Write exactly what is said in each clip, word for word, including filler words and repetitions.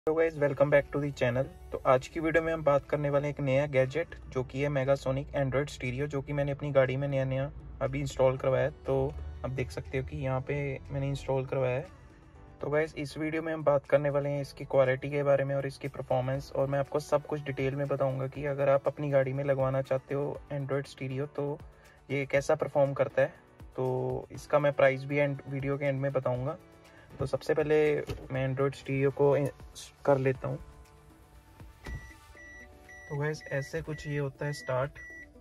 Hello guys, welcome back to the channel. तो आज की वीडियो में हम बात करने वाले हैं एक नया गैजेट जो कि है मेगासोनिक एंड्रॉयड स्टीरियो, जो कि मैंने अपनी गाड़ी में नया नया अभी इंस्टॉल करवाया है। तो आप देख सकते हो कि यहाँ पे मैंने इंस्टॉल करवाया है। तो गाइस, इस वीडियो में हम बात करने वाले हैं इसकी क्वालिटी के बारे में और इसकी परफॉर्मेंस, और मैं आपको सब कुछ डिटेल में बताऊँगा कि अगर आप अपनी गाड़ी में लगवाना चाहते हो एंड्रॉयड स्टीरियो तो ये कैसा परफॉर्म करता है। तो इसका मैं प्राइस भी एंड वीडियो के एंड में बताऊँगा। तो सबसे पहले मैं एंड्रॉयड स्टीरियो को कर लेता हूँ। तो गाइस, ऐसे कुछ ये होता है स्टार्ट।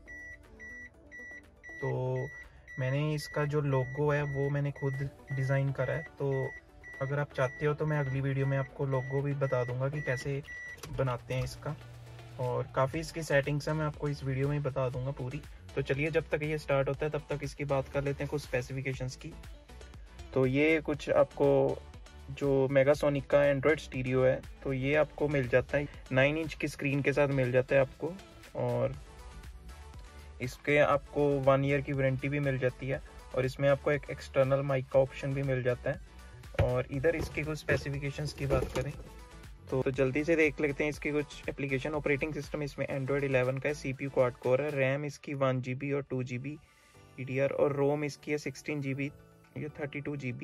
तो मैंने इसका जो लोगो है वो मैंने खुद डिज़ाइन करा है। तो अगर आप चाहते हो तो मैं अगली वीडियो में आपको लोगो भी बता दूंगा कि कैसे बनाते हैं इसका, और काफ़ी इसकी सेटिंग्स है मैं आपको इस वीडियो में ही बता दूंगा पूरी। तो चलिए, जब तक ये स्टार्ट होता है तब तक इसकी बात कर लेते हैं कुछ स्पेसिफिकेशंस की। तो ये कुछ आपको जो मेगासोनिक का एंड्रॉयड स्टीरियो है तो ये आपको मिल जाता है नाइन इंच की स्क्रीन के साथ मिल जाता है आपको, और इसके आपको वन ईयर की वारंटी भी मिल जाती है, और इसमें आपको एक एक्सटर्नल माइक का ऑप्शन भी मिल जाता है। और इधर इसकी कुछ स्पेसिफिकेशंस की बात करें तो, तो जल्दी से देख लेते हैं इसकी कुछ एप्लीकेशन। ऑपरेटिंग सिस्टम इसमें एंड्रॉयड इलेवन का है, सीपीयू क्वाड कोर है, रैम इसकी वन जी बी और टू जी बी ईडीआर, और रोम इसकी है सिक्सटीन जी बी या थर्टी टू जी बी,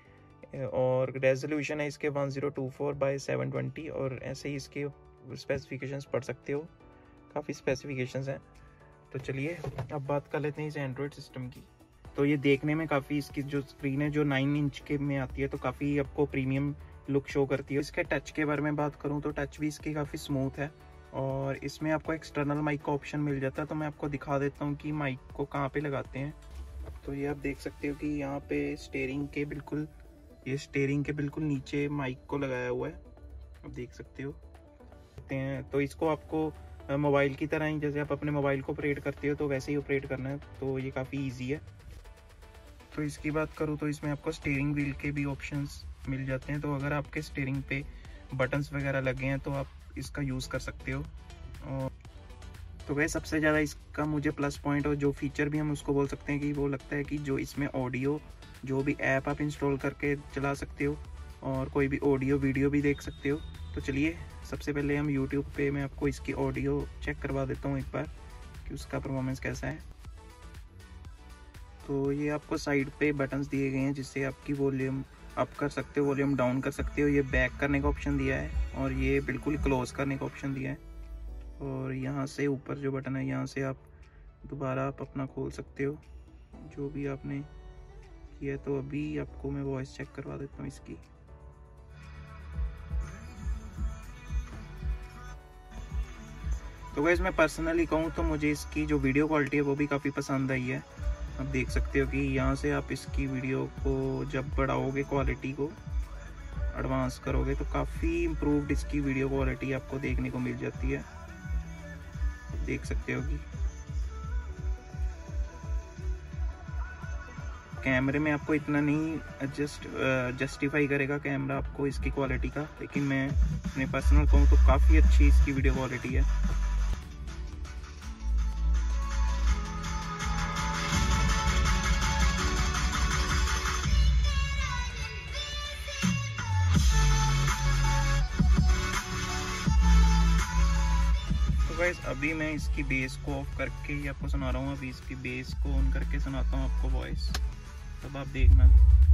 और रेजोल्यूशन है इसके one zero two four by seven twenty. और ऐसे ही इसके स्पेसिफिकेशंस पढ़ सकते हो, काफ़ी स्पेसिफिकेशंस हैं। तो चलिए अब बात कर लेते हैं इस एंड्रॉयड सिस्टम की। तो ये देखने में काफ़ी, इसकी जो स्क्रीन है जो नाइन इंच के में आती है तो काफ़ी आपको प्रीमियम लुक शो करती है। इसके टच के बारे में बात करूँ तो टच भी इसकी काफ़ी स्मूथ है, और इसमें आपको एक्सटर्नल माइक का ऑप्शन मिल जाता है। तो मैं आपको दिखा देता हूँ कि माइक को कहाँ पे लगाते हैं। तो ये आप देख सकते हो कि यहाँ पे स्टीयरिंग के बिल्कुल ये स्टीयरिंग के बिल्कुल नीचे माइक को लगाया हुआ है, आप देख सकते हो। तो इसको आपको मोबाइल की तरह ही, जैसे आप अपने मोबाइल को ऑपरेट करते हो तो वैसे ही ऑपरेट करना है। तो ये काफ़ी इजी है। तो इसकी बात करूँ तो इसमें आपको स्टीयरिंग व्हील के भी ऑप्शंस मिल जाते हैं। तो अगर आपके स्टीयरिंग पे बटन्स वगैरह लगे हैं तो आप इसका यूज़ कर सकते हो। और तो वह सबसे ज़्यादा इसका मुझे प्लस पॉइंट और जो फीचर भी हम उसको बोल सकते हैं कि वो लगता है कि जो इसमें ऑडियो, जो भी ऐप आप इंस्टॉल करके चला सकते हो और कोई भी ऑडियो वीडियो भी देख सकते हो। तो चलिए सबसे पहले हम यूट्यूब पे मैं आपको इसकी ऑडियो चेक करवा देता हूँ एक बार कि उसका परफॉर्मेंस कैसा है। तो ये आपको साइड पे बटन्स दिए गए हैं जिससे आपकी वॉल्यूम अप कर सकते हो, वॉल्यूम डाउन कर सकते हो। ये बैक करने का ऑप्शन दिया है, और ये बिल्कुल क्लोज करने का ऑप्शन दिया है। और यहाँ से ऊपर जो बटन है यहाँ से आप दोबारा आप अपना खोल सकते हो जो भी आपने किया। तो अभी आपको मैं वॉइस चेक करवा देता हूँ इसकी। तो गाइस, मैं पर्सनली कहूँ तो मुझे इसकी जो वीडियो क्वालिटी है वो भी काफ़ी पसंद आई है। आप देख सकते हो कि यहाँ से आप इसकी वीडियो को जब बढ़ाओगे, क्वालिटी को एडवांस करोगे तो काफ़ी इम्प्रूव्ड इसकी वीडियो क्वालिटी आपको देखने को मिल जाती है, देख सकते हो कि कैमरे में आपको इतना नहीं एडजस्ट जस्टिफाई करेगा कैमरा आपको इसकी क्वालिटी का, लेकिन मैं अपने पर्सनल कहूँ तो काफ़ी अच्छी इसकी वीडियो क्वालिटी है। तो गाइस, अभी मैं इसकी बेस को ऑफ करके ही आपको सुना रहा हूँ। अभी इसकी बेस को ऑन करके सुनाता हूँ आपको वॉइस, तब आप देखना।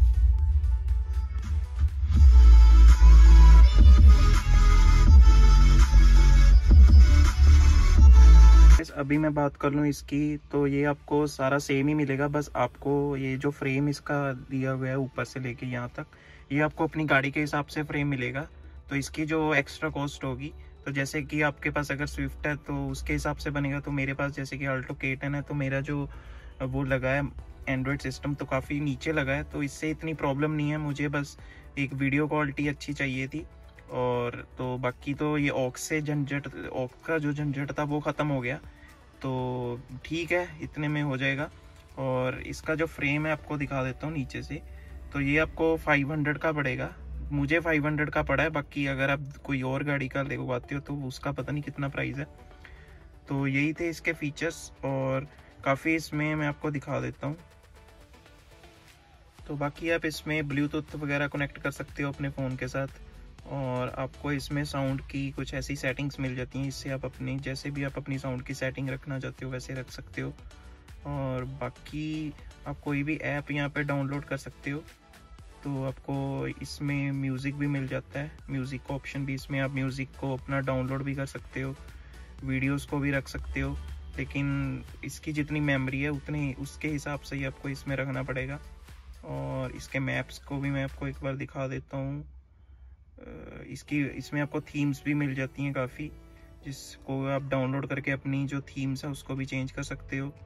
अभी मैं बात कर लूँ इसकी तो ये आपको सारा सेम ही मिलेगा, बस आपको ये जो फ्रेम इसका दिया हुआ है ऊपर से लेके यहाँ तक, ये आपको अपनी गाड़ी के हिसाब से फ्रेम मिलेगा। तो इसकी जो एक्स्ट्रा कॉस्ट होगी, तो जैसे कि आपके पास अगर स्विफ्ट है तो उसके हिसाब से बनेगा। तो मेरे पास जैसे कि अल्टो के टेन है तो मेरा जो वो लगा है एंड्रॉयड सिस्टम तो काफ़ी नीचे लगा है, तो इससे इतनी प्रॉब्लम नहीं है। मुझे बस एक वीडियो क्वालिटी अच्छी चाहिए थी, और तो बाकी तो ये ऑक्स से झंझट, ऑक्स का जो झंझट था वो ख़त्म हो गया। तो ठीक है, इतने में हो जाएगा। और इसका जो फ्रेम है आपको दिखा देता हूँ नीचे से। तो ये आपको फाइव हंड्रेड का पड़ेगा, मुझे फाइव हंड्रेड का पड़ा है। बाकी अगर आप कोई और गाड़ी का लगवाते हो तो उसका पता नहीं कितना प्राइस है। तो यही थे इसके फीचर्स, और काफ़ी इसमें मैं आपको दिखा देता हूँ। तो बाकी आप इसमें ब्लूटूथ वगैरह कनेक्ट कर सकते हो अपने फ़ोन के साथ, और आपको इसमें साउंड की कुछ ऐसी सेटिंग्स मिल जाती हैं, इससे आप अपनी जैसे भी आप अपनी साउंड की सेटिंग रखना चाहते हो वैसे रख सकते हो। और बाकी आप कोई भी ऐप यहाँ पे डाउनलोड कर सकते हो। तो आपको इसमें म्यूज़िक भी मिल जाता है, म्यूज़िक का ऑप्शन भी, इसमें आप म्यूज़िक को अपना डाउनलोड भी कर सकते हो, वीडियोस को भी रख सकते हो, लेकिन इसकी जितनी मेमोरी है उतनी उसके हिसाब से ही आपको इसमें रखना पड़ेगा। और इसके मैप्स को भी मैं आपको एक बार दिखा देता हूँ। इसकी इसमें आपको थीम्स भी मिल जाती हैं काफ़ी, जिसको आप डाउनलोड करके अपनी जो थीम्स है उसको भी चेंज कर सकते हो।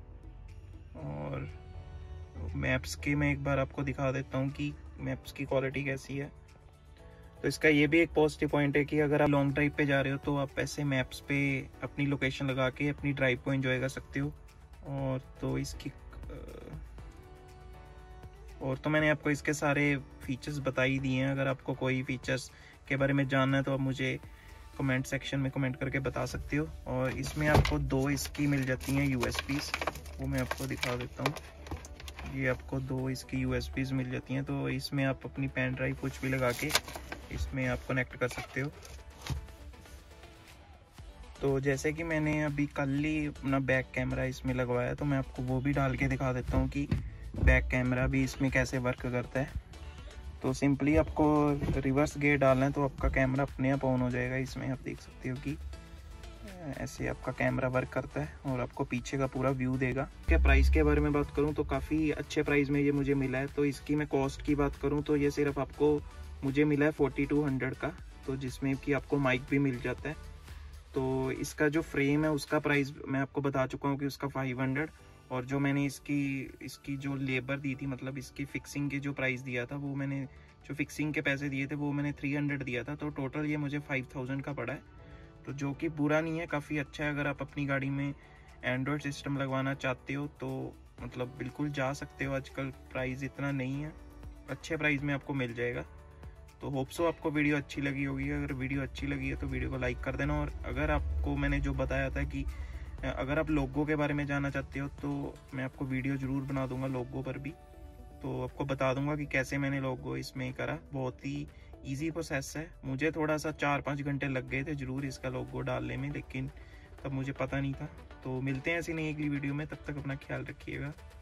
और मैप्स के मैं एक बार आपको दिखा देता हूँ कि मैप्स की क्वालिटी कैसी है। तो इसका ये भी एक पॉजिटिव पॉइंट है कि अगर आप लॉन्ग ड्राइव पे जा रहे हो तो आप ऐसे मैप्स पे अपनी लोकेशन लगा के अपनी ड्राइव को एंजॉय कर सकते हो। और तो इसकी और तो मैंने आपको इसके सारे फीचर्स बता ही दिए हैं। अगर आपको कोई फीचर्स के बारे में जानना है तो आप मुझे कमेंट सेक्शन में कमेंट करके बता सकते हो। और इसमें आपको दो इसकी मिल जाती हैं यूएसबीज, वो मैं आपको दिखा देता हूँ। ये आपको दो इसकी यूएसबीज मिल जाती हैं, तो इसमें आप अपनी पेन ड्राइव कुछ भी लगा के इसमें आप कनेक्ट कर सकते हो। तो जैसे कि मैंने अभी कल ही अपना बैक कैमरा इसमें लगवाया, तो मैं आपको वो भी डाल के दिखा देता हूँ कि बैक कैमरा भी इसमें कैसे वर्क करता है। तो सिंपली आपको रिवर्स गियर डालना है तो आपका कैमरा अपने आप ऑन हो जाएगा। इसमें आप देख सकते हो कि ऐसे आपका कैमरा वर्क करता है और आपको पीछे का पूरा व्यू देगा। क्या प्राइस के बारे में बात करूं तो काफ़ी अच्छे प्राइस में ये मुझे मिला है। तो इसकी मैं कॉस्ट की बात करूं तो ये सिर्फ आपको मुझे मिला है फोर्टी टू हंड्रेड का, तो जिसमें कि आपको माइक भी मिल जाता है। तो इसका जो फ्रेम है उसका प्राइस मैं आपको बता चुका हूँ कि उसका फाइव हंड्रेड, और जो मैंने इसकी इसकी जो लेबर दी थी, मतलब इसकी फिक्सिंग के जो प्राइस दिया था, वो मैंने जो फिक्सिंग के पैसे दिए थे वो मैंने थ्री हंड्रेड दिया था। तो टोटल ये मुझे फाइव थाउजेंड का पड़ा है, तो जो कि बुरा नहीं है, काफ़ी अच्छा है। अगर आप अपनी गाड़ी में एंड्रॉयड सिस्टम लगवाना चाहते हो तो मतलब बिल्कुल जा सकते हो। आजकल प्राइस इतना नहीं है, अच्छे प्राइस में आपको मिल जाएगा। तो होप सो आपको वीडियो अच्छी लगी होगी। अगर वीडियो अच्छी लगी है तो वीडियो को लाइक कर देना। और अगर आपको मैंने जो बताया था कि अगर आप लोगो के बारे में जानना चाहते हो तो मैं आपको वीडियो ज़रूर बना दूंगा लोगो पर भी। तो आपको बता दूंगा कि कैसे मैंने लोगो इसमें करा। बहुत ही इजी प्रोसेस है, मुझे थोड़ा सा चार पाँच घंटे लग गए थे ज़रूर इसका लोगो डालने में, लेकिन तब मुझे पता नहीं था। तो मिलते हैं ऐसी नई अगली वीडियो में, तब तक अपना ख्याल रखिएगा।